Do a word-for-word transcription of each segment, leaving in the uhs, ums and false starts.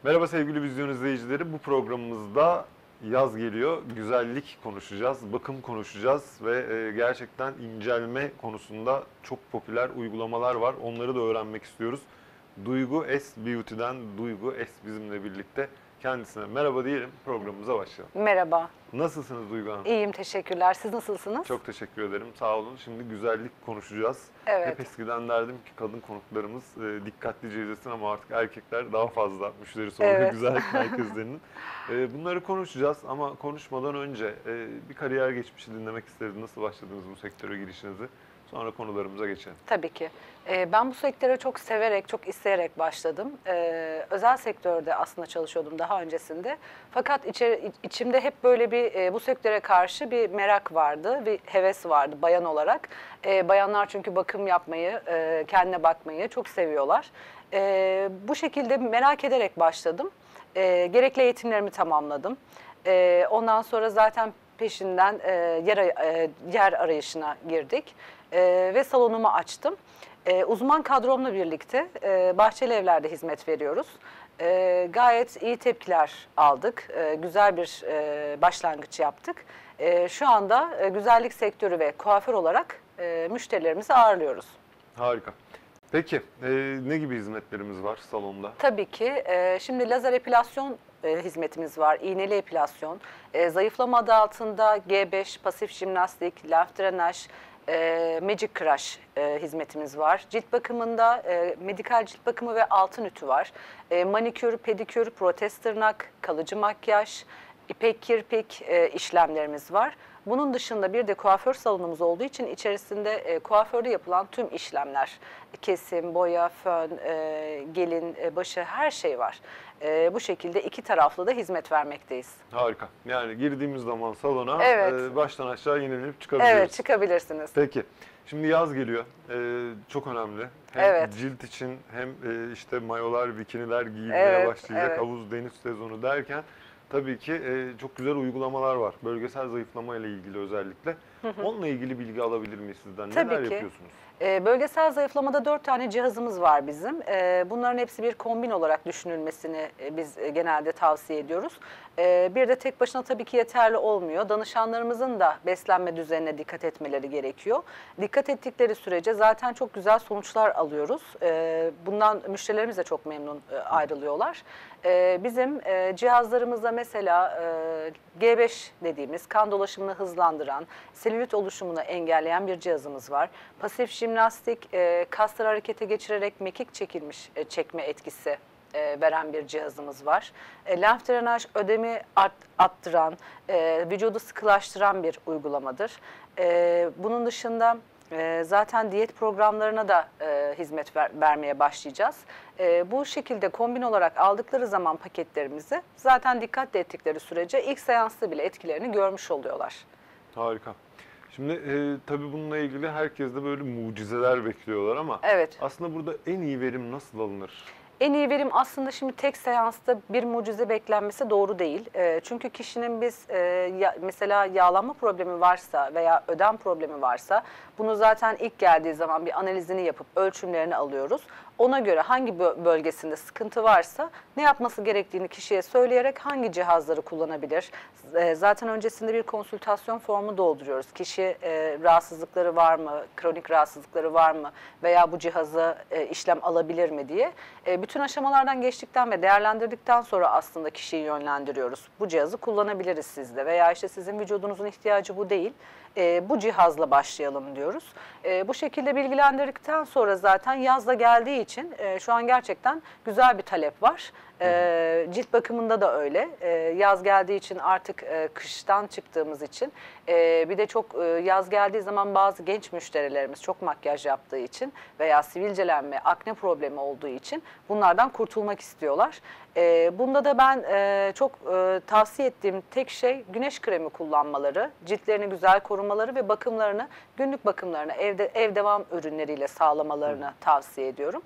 Merhaba sevgili vizyon izleyicileri. Bu programımızda yaz geliyor. Güzellik konuşacağız, bakım konuşacağız ve e, gerçekten incelme konusunda çok popüler uygulamalar var. Onları da öğrenmek istiyoruz. Duygu S Beauty'den Duygu S bizimle birlikte. Kendisine merhaba diyelim, programımıza başlayalım. Merhaba. Nasılsınız Duygu Hanım? İyiyim, teşekkürler. Siz nasılsınız? Çok teşekkür ederim, sağ olun. Şimdi güzellik konuşacağız. Evet. Hep eskiden derdim ki kadın konuklarımız e, dikkatlice izlesin ama artık erkekler daha fazla müşteri soruyor Evet. güzellik merkezlerinin. E, bunları konuşacağız ama konuşmadan önce e, bir kariyer geçmişi dinlemek isteriz. Nasıl başladınız bu sektöre girişinizi? Sonra konularımıza geçelim. Tabii ki. Ee, ben bu sektöre çok severek, çok isteyerek başladım. Ee, özel sektörde aslında çalışıyordum daha öncesinde. Fakat içeri, içimde hep böyle bir e, bu sektöre karşı bir merak vardı, bir heves vardı bayan olarak. Ee, bayanlar çünkü bakım yapmayı, e, kendine bakmayı çok seviyorlar. Ee, bu şekilde merak ederek başladım. Ee, gerekli eğitimlerimi tamamladım. Ee, ondan sonra zaten peşinden e, yer, e, yer arayışına girdik. Ee, ve salonumu açtım. Ee, uzman kadromla birlikte e, Bahçeli Evler'de hizmet veriyoruz. Ee, gayet iyi tepkiler aldık. Ee, güzel bir e, başlangıç yaptık. Ee, şu anda e, güzellik sektörü ve kuaför olarak e, müşterilerimizi ağırlıyoruz. Harika. Peki e, ne gibi hizmetlerimiz var salonda? Tabii ki. E, şimdi lazer epilasyon e, hizmetimiz var. İğneli epilasyon. E, zayıflama adı altında G beş, pasif jimnastik, lenf drenaj, e, Magic Crush e, hizmetimiz var. Cilt bakımında e, medikal cilt bakımı ve altın ütü var. E, manikür, pedikür, protez tırnak, kalıcı makyaj, ipek kirpik e, işlemlerimiz var. Bunun dışında bir de kuaför salonumuz olduğu için içerisinde e, kuaförde yapılan tüm işlemler, kesim, boya, fön, e, gelin, e, başı her şey var. E, bu şekilde iki taraflı da hizmet vermekteyiz. Harika. Yani girdiğimiz zaman salona Evet. e, baştan aşağı yenilenip çıkabiliyoruz. Evet, çıkabilirsiniz. Peki. Şimdi yaz geliyor. Ee, çok önemli. Hem Evet. cilt için hem e, işte mayolar, bikiniler giyilmeye Evet, başlayacak. evet. Havuz, deniz sezonu derken tabii ki e, çok güzel uygulamalar var. Bölgesel zayıflama ile ilgili özellikle. Onunla ilgili bilgi alabilir miyiz sizden? Tabii Neler ki. yapıyorsunuz? Ee, bölgesel zayıflamada dört tane cihazımız var bizim. Ee, bunların hepsi bir kombin olarak düşünülmesini e, biz e, genelde tavsiye ediyoruz. Ee, bir de tek başına tabii ki yeterli olmuyor. Danışanlarımızın da beslenme düzenine dikkat etmeleri gerekiyor. Dikkat ettikleri sürece zaten çok güzel sonuçlar alıyoruz. Ee, bundan müşterilerimiz de çok memnun e, ayrılıyorlar. Ee, bizim e, cihazlarımızda mesela e, G beş dediğimiz kan dolaşımını hızlandıran, selülit oluşumunu engelleyen bir cihazımız var. Pasif jimnastik, e, kasları harekete geçirerek mekik çekilmiş e, çekme etkisi e, veren bir cihazımız var. E, lenf drenaj ödemi art, arttıran, e, vücudu sıkılaştıran bir uygulamadır. E, bunun dışında e, zaten diyet programlarına da e, hizmet ver, vermeye başlayacağız. E, bu şekilde kombin olarak aldıkları zaman paketlerimizi zaten dikkat ettikleri sürece ilk seansta bile etkilerini görmüş oluyorlar. Harika. Şimdi e, tabii bununla ilgili herkes de böyle mucizeler bekliyorlar ama Evet. aslında burada en iyi verim nasıl alınır? En iyi verim aslında şimdi tek seansta bir mucize beklenmesi doğru değil. E, çünkü kişinin biz e, ya, mesela yağlanma problemi varsa veya ödem problemi varsa bunu zaten ilk geldiği zaman bir analizini yapıp ölçümlerini alıyoruz. Ona göre hangi bölgesinde sıkıntı varsa ne yapması gerektiğini kişiye söyleyerek hangi cihazları kullanabilir. E, zaten öncesinde bir konsültasyon formu dolduruyoruz. Kişi e, rahatsızlıkları var mı, kronik rahatsızlıkları var mı veya bu cihazı e, işlem alabilir mi diye. E, bütün aşamalardan geçtikten ve değerlendirdikten sonra aslında kişiyi yönlendiriyoruz. Bu cihazı kullanabiliriz sizde veya işte sizin vücudunuzun ihtiyacı bu değil. E, bu cihazla başlayalım diyoruz. E, bu şekilde bilgilendirdikten sonra zaten yazda geldiği için e, şu an gerçekten güzel bir talep var. E, cilt bakımında da öyle. E, yaz geldiği için artık e, kıştan çıktığımız için e, bir de çok e, yaz geldiği zaman bazı genç müşterilerimiz çok makyaj yaptığı için veya sivilcelenme, akne problemi olduğu için bunlardan kurtulmak istiyorlar. E, bunda da ben e, çok e, tavsiye ettiğim tek şey güneş kremi kullanmaları, ciltlerini güzel korumaları ve bakımlarını, günlük bakımlarını evde ev devam ürünleriyle sağlamalarını Hı. tavsiye ediyorum.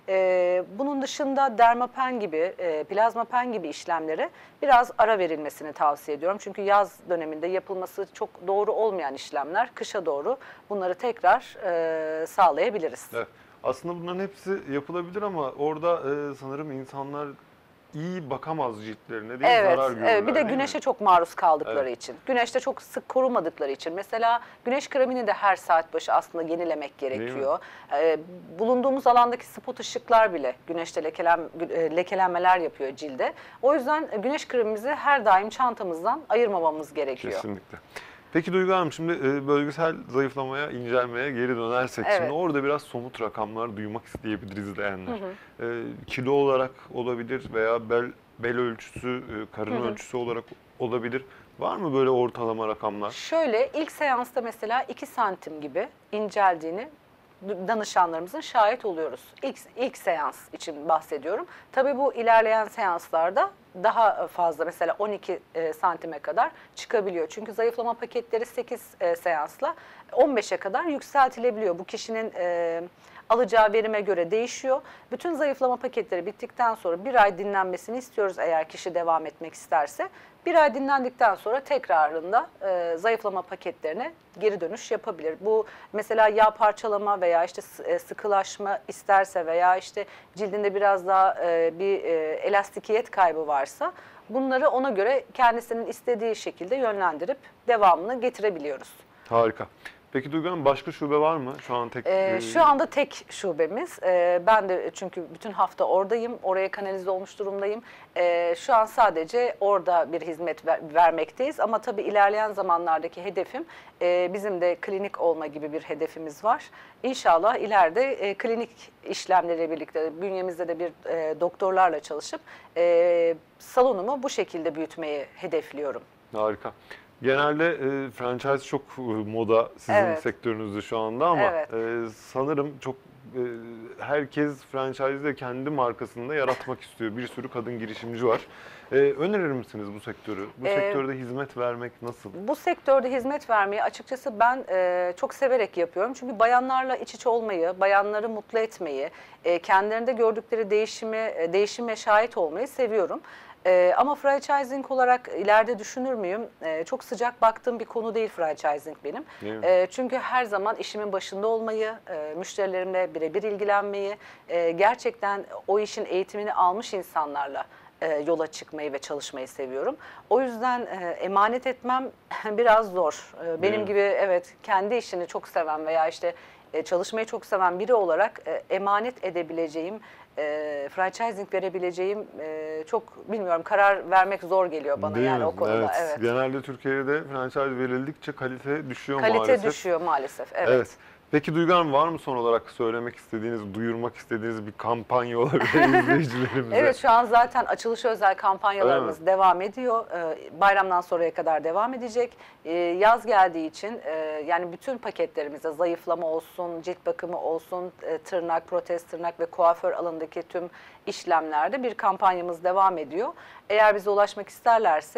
Ee, bunun dışında dermapen gibi, e, plazmapen gibi işlemlere biraz ara verilmesini tavsiye ediyorum. Çünkü yaz döneminde yapılması çok doğru olmayan işlemler, kışa doğru bunları tekrar e, sağlayabiliriz. Evet. Aslında bunların hepsi yapılabilir ama orada e, sanırım insanlar iyi bakamaz ciltlerine diye Evet, zarar görürler. evet. Bir de değil mi? güneşe çok maruz kaldıkları Evet. için. Güneşte çok sık korumadıkları için. Mesela güneş kremini de her saat başı aslında yenilemek gerekiyor. Ee, bulunduğumuz alandaki spot ışıklar bile güneşte lekelen, e, lekelenmeler yapıyor cilde. O yüzden güneş kremimizi her daim çantamızdan ayırmamamız gerekiyor. Kesinlikle. Peki Duygu Hanım, şimdi e, bölgesel zayıflamaya, incelmeye geri dönersek, Evet. şimdi orada biraz somut rakamlar duymak isteyebilir izleyenler. E, kilo olarak olabilir veya bel, bel ölçüsü, e, karın ölçüsü olarak olabilir. Var mı böyle ortalama rakamlar? Şöyle ilk seansta mesela iki santim gibi inceldiğini danışanlarımızın şahit oluyoruz. İlk, ilk seans için bahsediyorum. Tabii bu ilerleyen seanslarda daha fazla, mesela on iki e, santime kadar çıkabiliyor. Çünkü zayıflama paketleri sekiz e, seansla on beşe kadar yükseltilebiliyor. Bu kişinin e, alacağı verime göre değişiyor. Bütün zayıflama paketleri bittikten sonra bir ay dinlenmesini istiyoruz eğer kişi devam etmek isterse. Bir ay dinlendikten sonra tekrarında e, zayıflama paketlerine geri dönüş yapabilir. Bu mesela yağ parçalama veya işte sıkılaşma isterse veya işte cildinde biraz daha e, bir e, elastikiyet kaybı varsa bunları ona göre kendisinin istediği şekilde yönlendirip devamını getirebiliyoruz. Harika. Peki Duygu Hanım, başka şube var mı? Şu an tek... Ee, e, şu anda tek şubemiz. Ee, ben de çünkü bütün hafta oradayım. Oraya kanalize olmuş durumdayım. Ee, şu an sadece orada bir hizmet ver, vermekteyiz. Ama tabii ilerleyen zamanlardaki hedefim, e, bizim de klinik olma gibi bir hedefimiz var. İnşallah ileride e, klinik işlemleriyle birlikte bünyemizde de bir e, doktorlarla çalışıp e, salonumu bu şekilde büyütmeyi hedefliyorum. Harika. Genelde e, franchise çok e, moda sizin Evet. sektörünüzde şu anda ama Evet. e, sanırım çok e, herkes franchise'de kendi markasını da yaratmak istiyor. Bir sürü kadın girişimci var. E, önerir misiniz bu sektörü? Bu Ee, sektörde hizmet vermek nasıl? Bu sektörde hizmet vermeyi açıkçası ben e, çok severek yapıyorum. Çünkü bayanlarla iç içe olmayı, bayanları mutlu etmeyi, e, kendilerinde gördükleri değişimi, e, değişime şahit olmayı seviyorum. E, ama franchising olarak ileride düşünür müyüm? E, çok sıcak baktığım bir konu değil franchising benim. Değil mi? E, çünkü her zaman işimin başında olmayı, e, müşterilerimle birebir ilgilenmeyi, e, gerçekten o işin eğitimini almış insanlarla e, yola çıkmayı ve çalışmayı seviyorum. O yüzden e, emanet etmem biraz zor. E, benim mi? gibi evet kendi işini çok seven veya işte e, çalışmayı çok seven biri olarak e, emanet edebileceğim, e, franchising verebileceğim e, çok bilmiyorum, karar vermek zor geliyor bana Değil yani mi? o konuda. Evet. Evet. Genelde Türkiye'de franchise verildikçe kalite düşüyor Kalite maalesef. düşüyor maalesef. Evet. Evet. Peki Duygu Hanım, var mı son olarak söylemek istediğiniz, duyurmak istediğiniz bir kampanya olabilir izleyicilerimize? Evet, şu an zaten açılış özel kampanyalarımız devam ediyor. Ee, bayramdan sonraya kadar devam edecek. Ee, yaz geldiği için e, yani bütün paketlerimizde zayıflama olsun, cilt bakımı olsun, e, tırnak, protez tırnak ve kuaför alanındaki tüm işlemlerde bir kampanyamız devam ediyor. Eğer bize ulaşmak isterlerse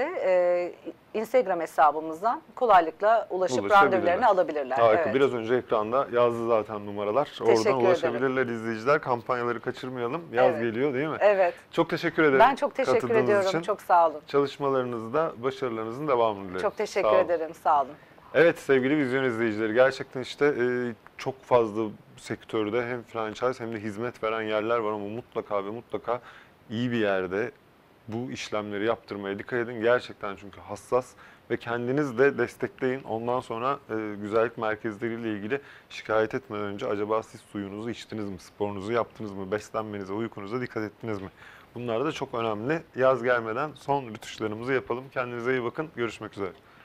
e, Instagram hesabımızdan kolaylıkla ulaşıp Ulaşabilirler. randevularını alabilirler. Harika. Evet. Biraz önce ekranda yazdı zaten numaralar. Teşekkür Oradan ederim. ulaşabilirler izleyiciler. Kampanyaları kaçırmayalım. Yaz Evet. geliyor değil mi? Evet. Çok teşekkür ederim. Ben çok teşekkür katıldığınız ediyorum. için. Çok sağ olun. Çalışmalarınızda başarılarınızın devamını dilerim. Çok teşekkür Sağ olun. ederim. Sağ olun. Evet sevgili vizyon izleyicileri, gerçekten işte e, çok fazla sektörde hem franchise hem de hizmet veren yerler var ama mutlaka ve mutlaka iyi bir yerde bu işlemleri yaptırmaya dikkat edin. Gerçekten çünkü hassas ve kendiniz de destekleyin. Ondan sonra e, güzellik merkezleriyle ilgili şikayet etmeden önce acaba siz suyunuzu içtiniz mi, sporunuzu yaptınız mı, beslenmenize, uykunuza dikkat ettiniz mi? Bunlar da çok önemli. Yaz gelmeden son rütuşlarımızı yapalım. Kendinize iyi bakın. Görüşmek üzere.